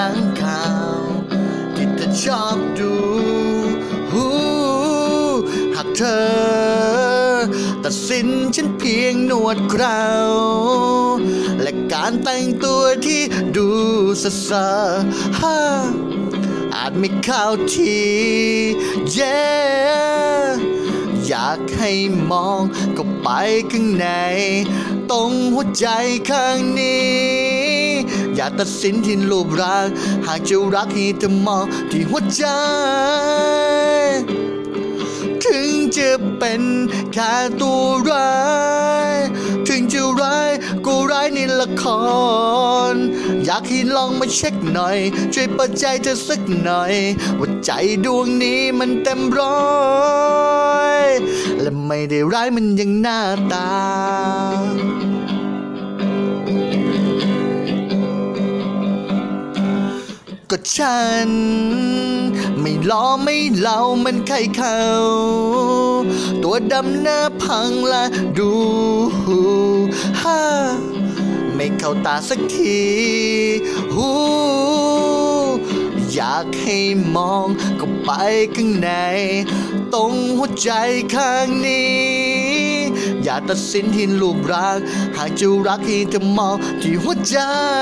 นังข่าวที่เธอชอบดูหากเธอตัดสินฉันเพียงหนวดเคราและการแต่งตัวที่ดูซ่าอาจไม่เข้าทีอยากให้มองเข้าไปข้างในตรงหัวใจข้างนี้อย่าตัดสินที่รูปร่างหากจะรักให้เธอมองที่หัวใจถึงจะเป็นแค่ตัวร้ายถึงจะร้ายก็ร้ายในละครอยากให้ลองมาเช็คหน่อยช่วยเปิดใจเธอสักหน่อยว่าใจดวงนี้มันเต็มร้อยและไม่ได้ร้ายมันยังหน้าตาก็ฉันไม่ล้อไม่เล่ามันใครเขาตัวดำหน้าพังและดูไม่เข้าตาสักทีอยากให้มองเข้าไปข้างในตรงหัวใจข้างนี้อย่าตัดสินที่รูปร่างหากจะรักให้เธอมองที่หัวใจ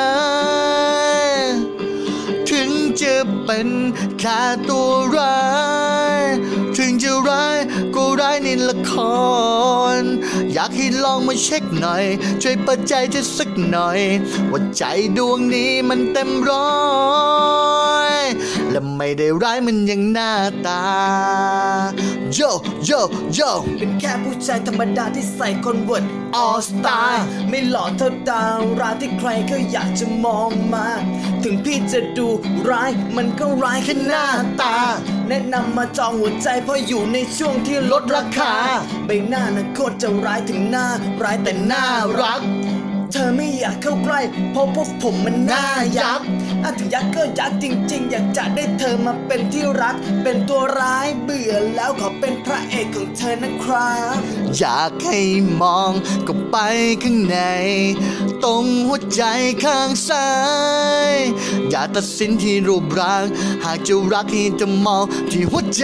ถึงจะเป็นแค่ตัวร้ายถึงจะร้ายก็ร้ายในละครอยากให้ลองมาเช็คหน่อยช่วยเปิดใจเธอสักหน่อยว่าใจดวงนี้มันเต็มร้อยและไม่ได้ร้ายมันยังหน้าตาโยโยโยเป็นแค่ผู้ชายธรรมดาที่ใส่คอนเวิร์ตออสตาไม่หล่อเท่าดาวราที่ใครก็อยากจะมองมาถึงพี่จะดูร้ายมันก็ร้ายแค่หน้าตาแนะนำมาจองหัวใจเพราะอยู่ในช่วงที่ลดราคาใบหน้าน่ะโคตรจะร้ายถึงหน้าร้ายแต่น่ารักเธอไม่อยากเข้าใกล้เพราะพวกผมมันน่ายักถึงยักก็ยักจริงๆอยากจะได้เธอมาเป็นที่รักเป็นตัวร้ายเบื่อแล้วขอเป็นพระเอกของเธอนะครับอยากให้มองก็ไปข้างในตรงหัวใจข้างซ้ายอย่าตัดสินที่รูปร่างหากจะรักให้เธอมองที่หัวใจ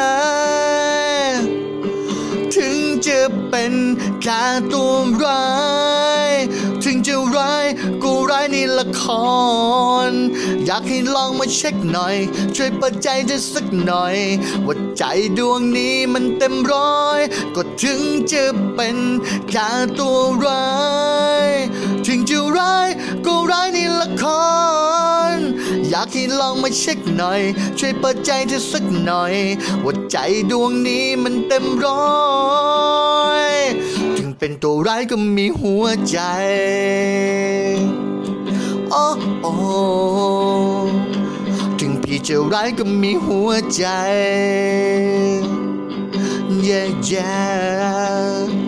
ถึงจะเป็นแค่ตัวร้ายถึงจะร้ายก็ร้ายในละครอยากให้ลองมาเช็คหน่อยช่วยเปิดใจเธอสักหน่อยว่าใจดวงนี้มันเต็มร้อยก็ถึงจะเป็นแค่ตัวร้ายถึงจะร้ายก็ร้ายในละครอยากให้ลองมาเช็คหน่อยช่วยเปิดใจเธอสักหน่อยว่าใจดวงนี้มันเต็มร้อยถึงเป็นตัวร้ายก็มีหัวใจโอ้ถึงพี่จะร้ายก็มีหัวใจyeah